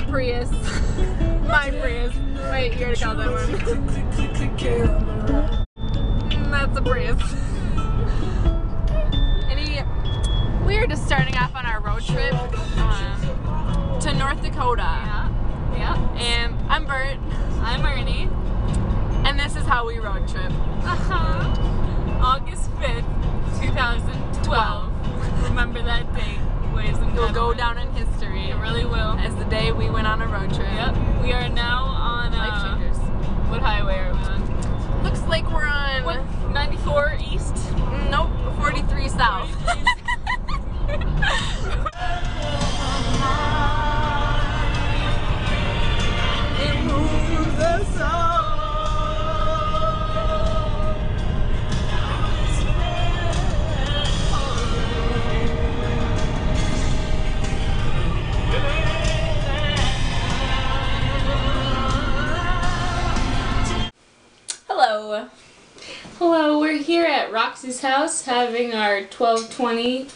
Prius. My Prius. Wait, you already called that one. That's a Prius. We are just starting off on our road trip to North Dakota. Yeah. And I'm Bert. I'm Ernie. And this is how we road trip. August 5th, 2012. Remember that date. It will go down in history. It really will. As the day we went on a road trip. Yep. We are now on Life Changers. What highway are we on? Looks like we're on 94 East? Nope, 43 South. 43. It moves us all. Hello, we're here at Roxy's house having our 1220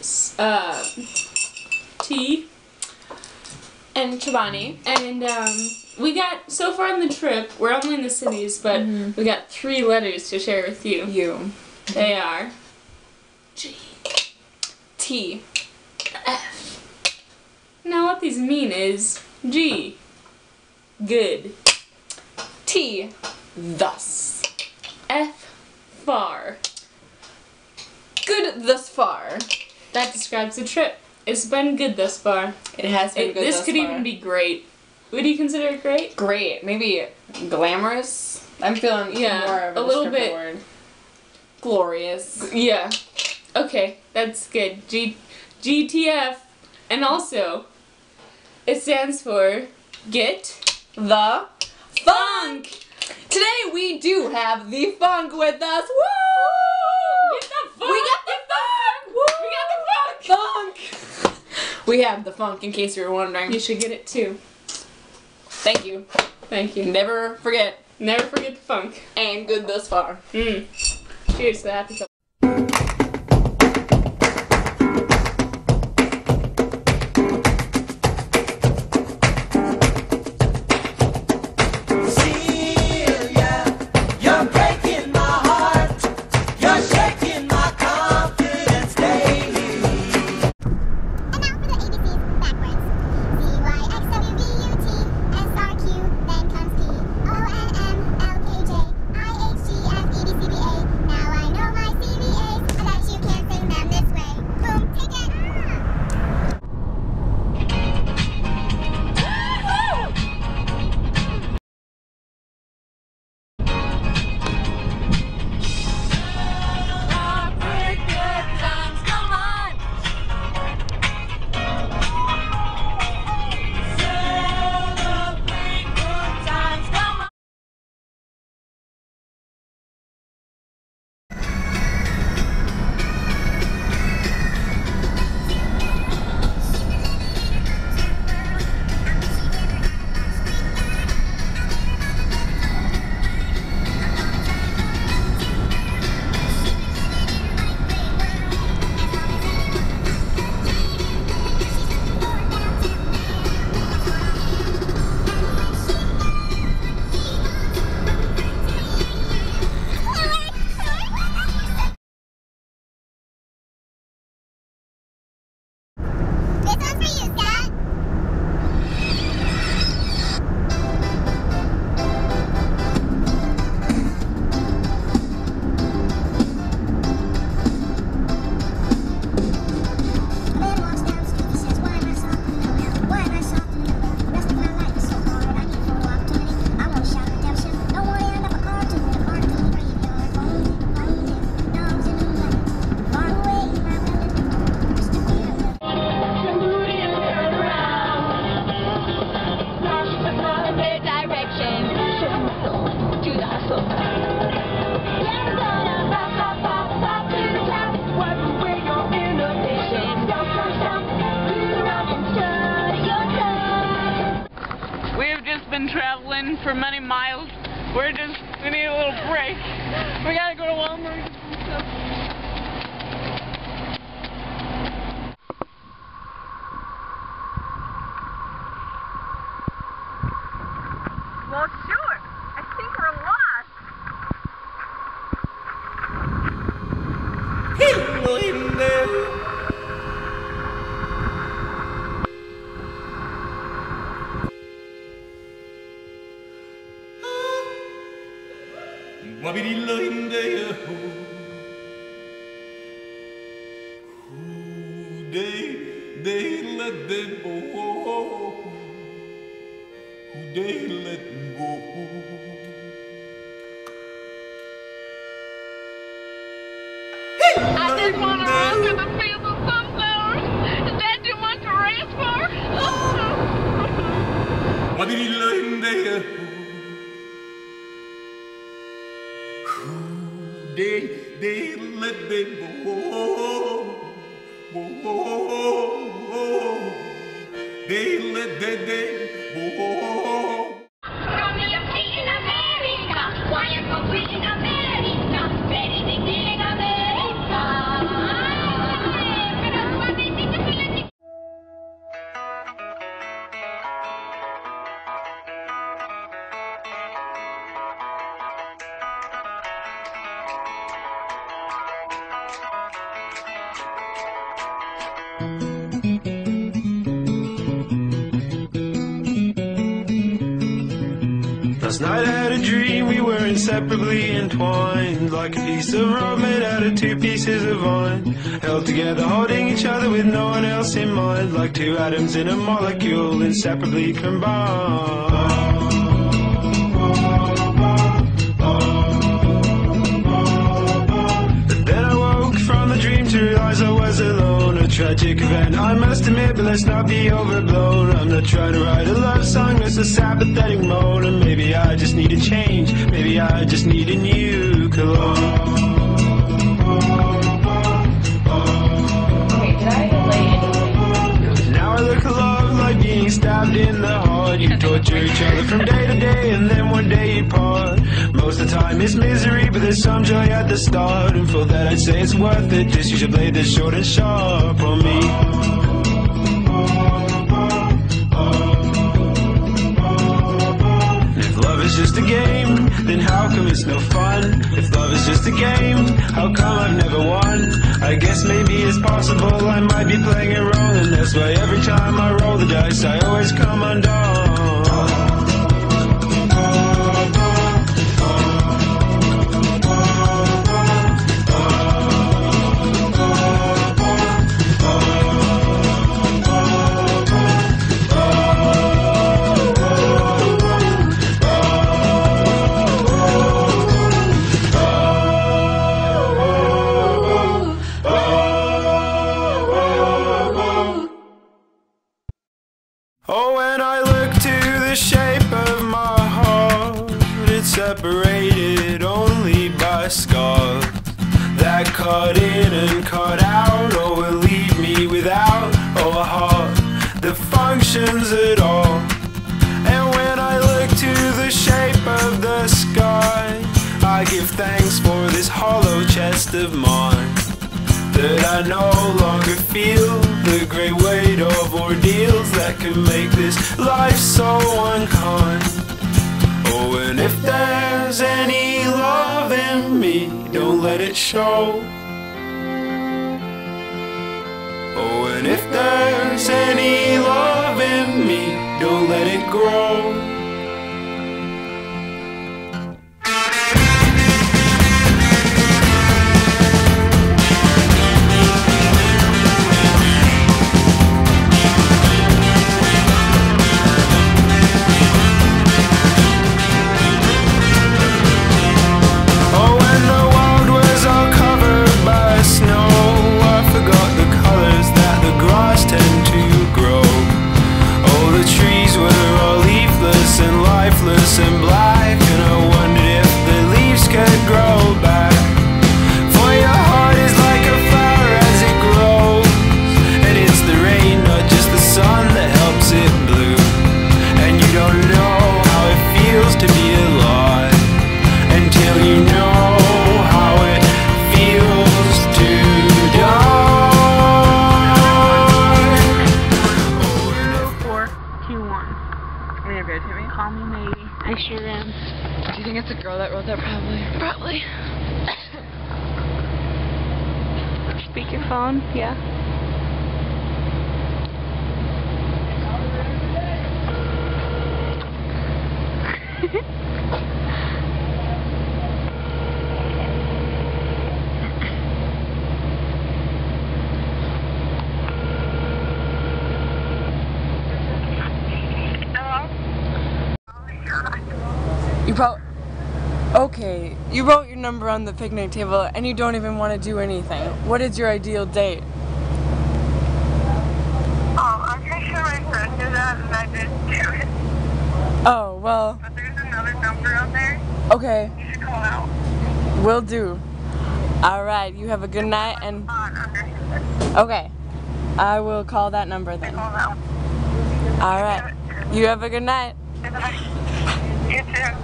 tea and Chobani. And we got, so far on the trip, we're only in the cities, but we got 3 letters to share with you. They are G, T, F. Now what these mean is G, good, T, thus, F, far. Good thus far. That describes the trip. It's been good thus far. It has been good thus far. This could even be great. Would you consider it great? Great. Maybe glamorous? I'm feeling more of a little bit word. Glorious. Yeah. Okay, that's good. GTF. And also, it stands for Get the Funk. Today we do have the funk with us. Woo! Get the funk! We got the funk! Woo! We got the funk! Funk! We have the funk, in case you were wondering. You should get it too. Thank you. Thank you. Never forget. Never forget the funk. And good thus far. Cheers to that. traveling for many miles. We need a little break. We gotta go to Walmart. Hello in there. Wabidilla in there. They let them go. They let them go. I just want to run through the fields of sunflowers. Is that too much to ask for? What did he learn there? They let them go. They let them go. From your feet in America, why you so sweet in America? Ready to get in America. Last night I had a dream we were inseparably entwined, like a piece of rope made out of two pieces of vine, held together holding each other with no one else in mind, like two atoms in a molecule inseparably combined. But then I woke from the dream to realize I was alone. A tragic event, I must admit, but let's not be overblown. I'm not trying to write a love song, that's a sad pathetic moan. And maybe I just need a change, maybe I just need a new cologne. Okay, did I lay anything? Now I look a lot like being stabbed in the heart. You torture each other from day to day, and then one day you part. Most of the time it's misery, but there's some joy at the start. And for that I'd say it's worth it, just use your blade that's short and sharp on me. If love is just a game, then how come it's no fun? If love is just a game, how come I've never won? I guess maybe it's possible I might be playing it wrong, and that's why every time I roll the dice I always come undone. Oh, when I look to the shape of my heart, it's separated only by scars that cut in and cut out, or will leave me without a heart that functions at all. And when I look to the shape of the sky, I give thanks for this hollow chest of mine, that I no longer feel the great weight of ordeals that can make this life so unkind. Oh, and if there's any love in me, don't let it show. Oh, and if there's any love in me, don't let it grow. And black, and I wondered if the leaves could grow back. For your heart is like a flower as it grows, and it's the rain, not just the sun, that helps it bloom. And you don't know how it feels to be alive until you know how it feels to die. 4, 2, 1. Are you good to me? Call me maybe. I sure am. Do you think it's a girl that wrote that? Probably. Probably. speakerphone, yeah. You wrote your number on the picnic table and you don't even want to do anything. What is your ideal date? I'm pretty sure my friend did that and I didn't do it. Oh, well. But there's another number on there. Okay. You should call out. Will do. Alright, you have a good night and... Okay. I will call that number then. Call out. Alright. You have a good night. You too.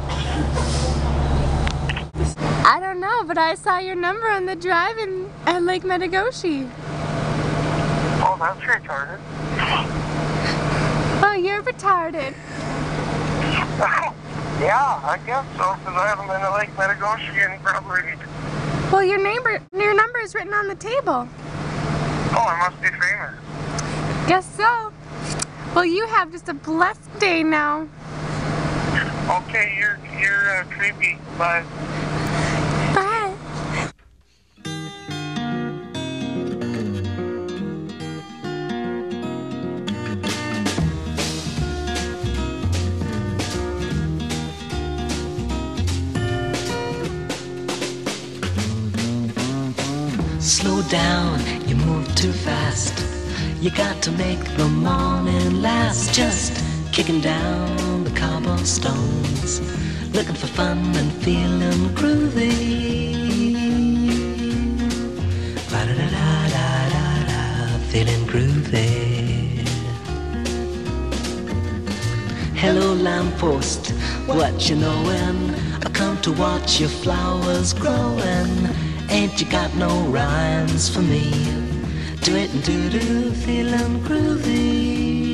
I don't know, but I saw your number on the drive-in at Lake Metagoshi. Oh, that's retarded. Oh, you're retarded. Yeah, I guess so, because I haven't been to Lake Metagoshi in probably... Well, your number is written on the table. Oh, I must be famous. Guess so. Well, you have just a blessed day now. Okay, you're creepy. Bye. Bye. Slow down, you move too fast. You got to make the morning last. Just kicking down the cobblestones, looking for fun and feeling groovy. Ba-da-da-da-da-da, feeling groovy. Hello lamppost, what you knowin'? I come to watch your flowers growing. Ain't you got no rhymes for me? Do it and do-do, feeling groovy.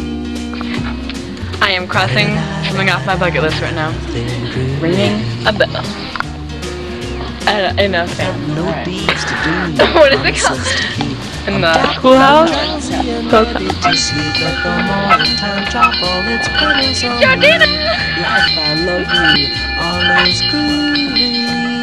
I am crossing something off my bucket list right now. Ringing a bell. Enough. No beats to do. What is it called? In the schoolhouse? Jordana! Life, I love you, all is groovy.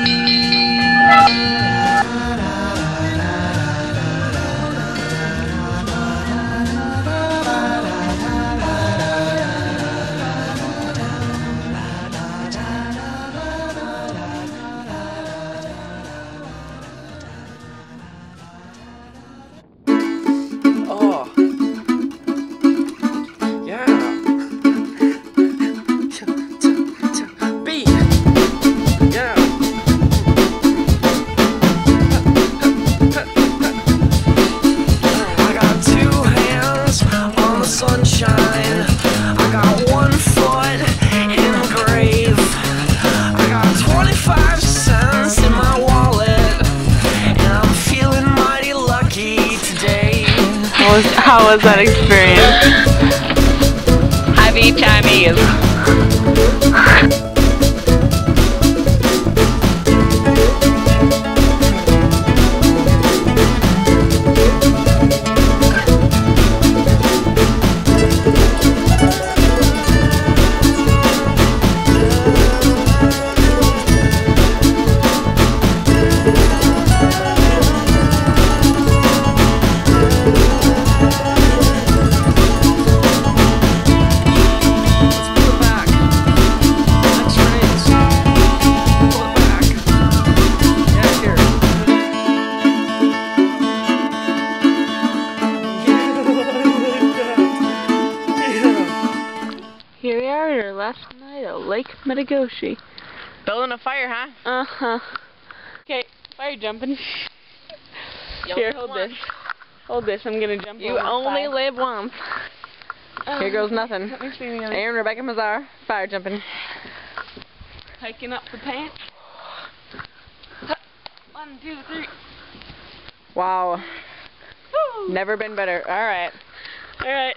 How was that experience? Happy Chinese. Here we are at our last night at Lake Metagoshi. Building a fire, huh? Uh-huh. Okay, fire jumping. Here, hold this. Hold this, I'm gonna jump. You only live once. Here goes nothing. Aaron, Rebecca, Mazar, fire jumping. Hiking up the pants. 1, 2, 3. Wow. Woo. Never been better. Alright. Alright.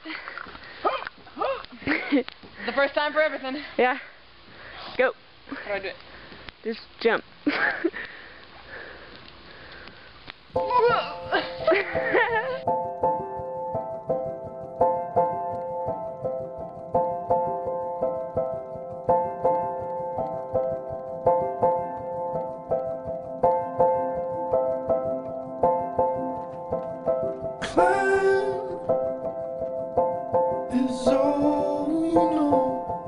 The first time for everything. Yeah. Go. How do I do it? Just jump. Is all we know.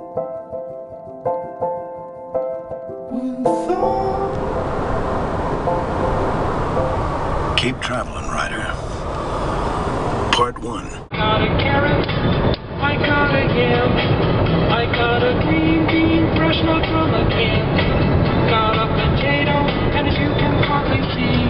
When thought. Keep traveling, Ryder. Part 1. Got a carrot, I got a yam, I got a green bean fresh out from a can, got a potato, and as you can probably see,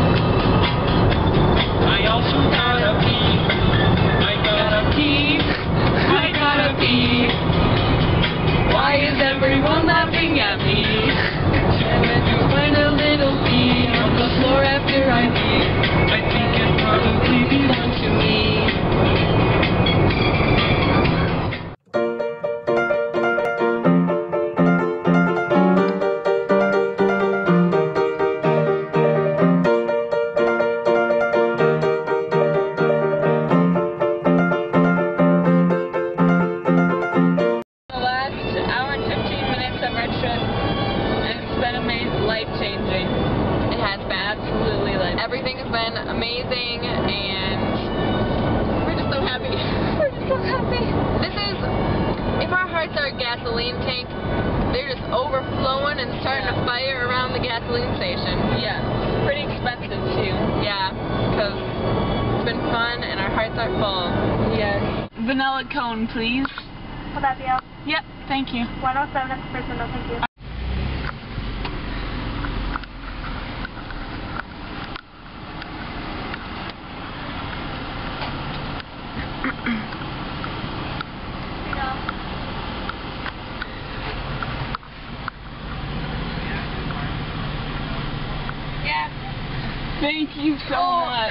I also got a pea, I got a pea, I got a pea. Why is everyone laughing at me? And then you find a little pea on the floor after I leave. I think it probably belongs to me. Life-changing. It has been absolutely life. Everything has been amazing, and we're just so happy. We're just so happy. This is, if our hearts are a gasoline tank, they're just overflowing and starting a fire around the gasoline station. Yeah, pretty expensive too. Yeah, because it's been fun and our hearts are full. Yes. Vanilla cone, please. Will that be all? Yep, thank you. 107 at the first window, thank you. Thank you so much.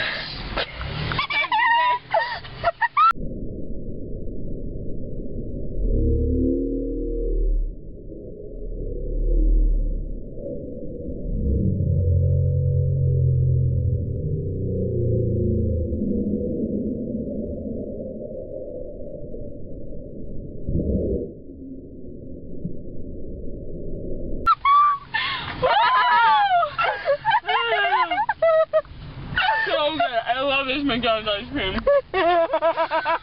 I love this McDonald's ice cream.